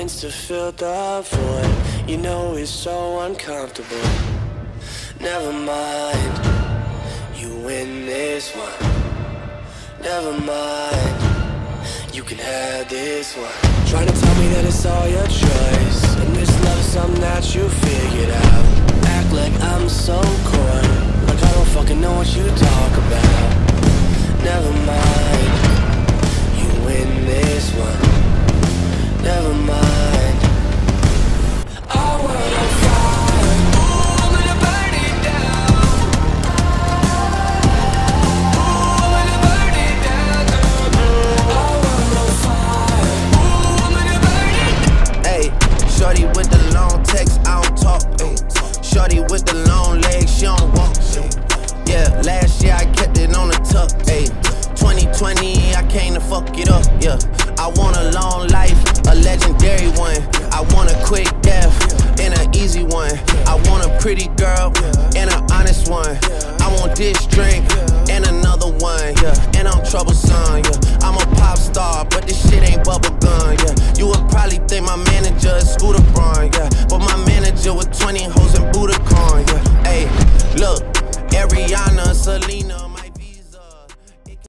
lines to fill the void. You know it's so uncomfortable. Never mind, you win this one. Never mind, you can have this one. Trying to tell me that it's all your choice, and this love is something that you figured out. Act like I'm so coy, like I don't fucking know what you talk about. Never mind, you win this one. Never mind. Our world on fire, ooh, I'm gonna burn it down. Ooh, I'm gonna burn it down. Our world on fire, ooh, I'm gonna burn it down. Ayy, shorty with the long text, I don't talk. Ayy, shorty with the long legs, she don't walk. Yeah, last year I kept it on the tuck. Ayy, 2020 I came to fuck it up. Yeah, I want a long life, a legendary one. I want a quick death and an easy one. I want a pretty girl and an honest one. I want this drink and another one. Yeah, and I'm troublesome. Yeah, I'm a pop star, but this shit ain't bubblegum. Yeah, you would probably think my manager is Scooter Braun. Yeah, but my manager with 20 hoes and Budokan. Yeah, hey, look, Ariana, Selena.